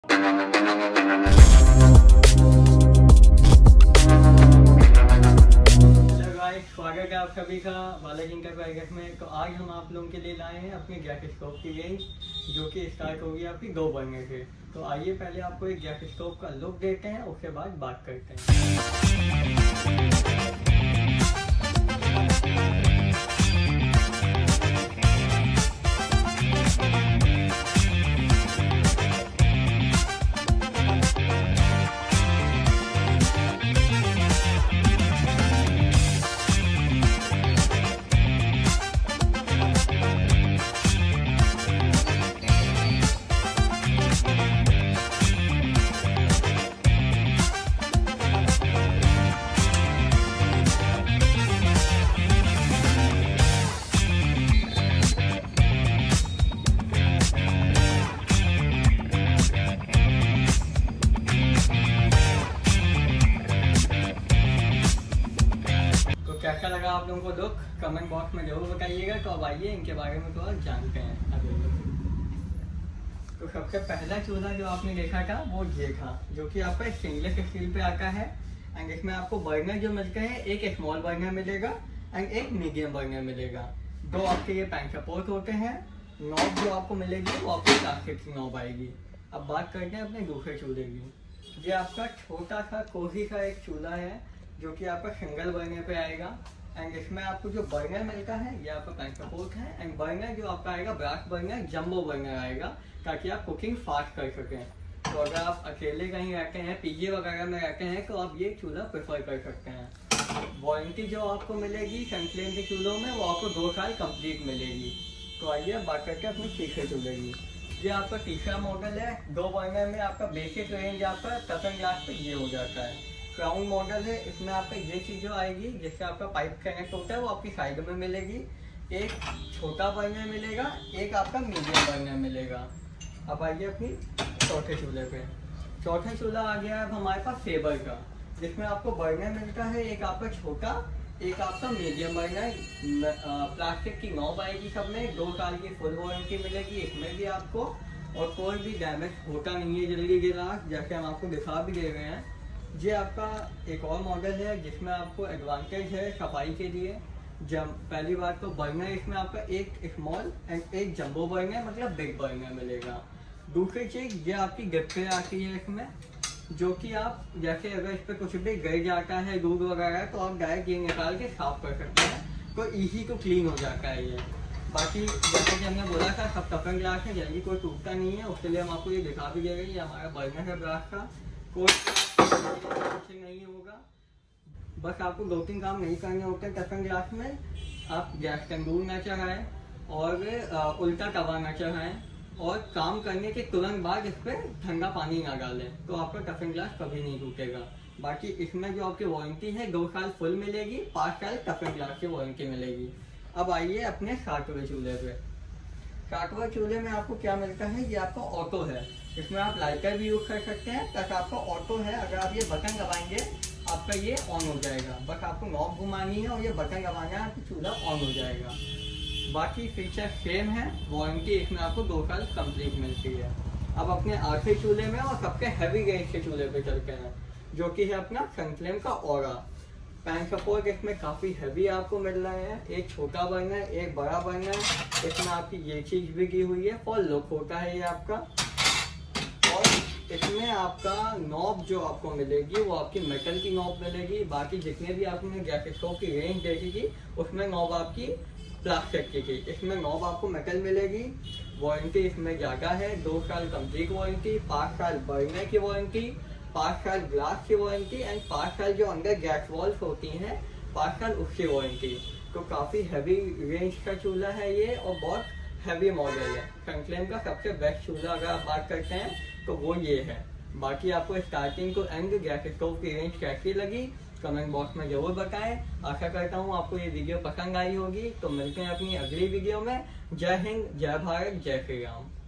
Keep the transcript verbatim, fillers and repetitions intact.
स्वागत है आप सभी का बालाजी इंटरप्राइजेस में। तो आज हम आप लोगों के लिए लाए हैं अपने गैस स्टोव की रेंज, जो कि स्टार्ट होगी आपकी दो बर्नर से। तो आइए पहले आपको एक गैस स्टोव का लुक देते हैं, उसके बाद बात करते हैं। कैसा लगा आप लोगों को लुक, कमेंट बॉक्स में जरूर बताइएगा। तो अब आइए इनके बारे में थोड़ा जानते हैं अभी। तो सबसे पहला चूल्हा जो आपने देखा था वो ये था, जो कि आपका स्टेनलेस स्टील पे आता है। एंड इसमें आपको बर्नर जो मिलते हैं, एक स्मॉल बर्नर मिलेगा एंड एक मीडियम बर्नर मिलेगा। दो आपके ये पैन सपोर्ट होते हैं। नॉब जो आपको मिलेगी वो आपको प्लास्टिक की नॉब आएगी। अब बात करते हैं अपने दूसरे चूल्हे की। ये आपका छोटा सा कोसी का एक चूल्हा है, जो कि आपका सिंगल बर्नर पे आएगा। एंड इसमें आपको जो बर्नर मिलता है ये आपका पैन सपोर्ट है। एंड बर्नर जो आपका आएगा ब्रास बर्नर, जंबो बर्नर आएगा, ताकि आप कुकिंग फास्ट कर सकें। तो अगर आप अकेले कहीं रहते हैं, पीजी वगैरह में रहते हैं, तो आप ये चूल्हा प्रेफर कर सकते हैं। वारंटी जो आपको मिलेगी सनफ्लेम के चूल्हों में, वो आपको दो साल कंप्लीट मिलेगी। तो आइए बात करते हैं अपने तीसरे चूल्हे की। ये आपका तीसरा मॉडल है। दो बर्नर में आपका बेसिक रेंज आपका टफन ग्लास पे ये हो जाता है। क्राउन मॉडल है। इसमें आपका ये चीज़ जो आएगी, जिससे आपका पाइप कनेक्ट होता है, वो आपकी साइड में मिलेगी। एक छोटा बर्नर मिलेगा, एक आपका मीडियम बर्नर मिलेगा। अब आइए अपनी चौथे चूल्हे पे। चौथा चूल्हा आ गया है हमारे पास फेबर का, जिसमें आपको बर्नर मिलता है एक आपका छोटा, एक आपका मीडियम बर्नर। प्लास्टिक की नॉब आएगी सब में। दो साल की फुल वारंटी मिलेगी इसमें भी आपको, और कोई भी डैमेज होता नहीं है जल्दी गिलास, जैसे हम आपको दिखा भी दे रहे हैं। ये आपका एक और मॉडल है, जिसमें आपको एडवांटेज है सफाई के लिए। जब पहली बात तो बर्नर इसमें आपका एक स्मॉल एंड एक जंबो बर्नर, मतलब बिग बर्नर मिलेगा। दूसरी चीज़ ये आपकी गिफ्टें आती है इसमें, जो कि आप जैसे अगर इस पर कुछ भी गिर जाता है दूध वगैरह, तो आप डायरेक्ट ये निकाल के साफ कर सकते हैं। तो इजी टू क्लीन हो जाता है ये। बाकी जैसे कि हमने बोला था, सब टफन ग्लास है, जल्दी कोई टूटता नहीं है। उसके लिए हम आपको ये दिखा भी दे रहे हैं। ये हमारा बर्नर है ब्रास का, कोई नहीं होगा। बस आपको दो तीन काम नहीं करने होते टफन ग्लास में। आप गैस तंदूर ना चढ़ाएं और आ, उल्टा तवा ना चढ़ाएं, और काम करने के तुरंत बाद इस पर ठंडा पानी ना डालें, तो आपका टफन ग्लास कभी नहीं टूटेगा। बाकी इसमें जो आपकी वारंटी है दो साल फुल मिलेगी, पाँच साल टफन ग्लास की वारंटी मिलेगी। अब आइए अपने सातवें चूल्हे पे। सातवें चूल्हे में आपको क्या मिलता है, ये आपका ऑटो है। इसमें आप लाइटर भी यूज कर सकते हैं। तक आपका ऑटो है, अगर आप ये बटन दबाएंगे आपका ये ऑन हो जाएगा। बस आपको नॉब घुमानी है और ये बटन दबाना है, आपका चूल्हा ऑन हो जाएगा। बाकी फीचर सेम है। वारंटी इसमें आपको दो साल कंप्लीट मिलती है। अब अपने आखिरी चूल्हे में और सबसे हैवी रेंज के चूल्हे पे चलते हैं, जो कि है अपना सनफ्लेम का ऑरा। पैन सपोर्ट इसमें काफ़ी हैवी आपको मिल रहा है। एक छोटा बर्नर, एक बड़ा बर्नर। इसमें आपकी ये चीज़ भी की हुई है, फॉर लुक होता है ये आपका। और इसमें आपका नॉब जो आपको मिलेगी वो आपकी मेटल की नॉब मिलेगी। बाकी जितने भी आपने गैस स्टोव की रेंज देखी थी, उसमें नॉब आपकी प्लास्टिक की थी। इसमें नॉब आपको मेटल मिलेगी। वारंटी इसमें ज़्यादा है, दो साल कंप्लीट वारंटी, पाँच साल बर्नर की वारंटी, पाँच साल ग्लास की वारंटी, एंड पाँच साल जो अंदर गैस वॉल्स होती हैं, पाँच साल उसकी वारंटी। तो काफ़ी हैवी रेंज का चूल्हा है ये, और बहुत हैवी मॉडल है। सनफ्लेम का सबसे बेस्ट चूल्हा अगर आप बात करते हैं तो वो ये है। बाकी आपको starting to end gas stove की रेंज कैसी लगी कमेंट बॉक्स में जरूर बताएं। आशा करता हूँ आपको ये वीडियो पसंद आई होगी। तो मिलते हैं अपनी अगली वीडियो में। जय हिंद, जय भारत, जय श्री राम।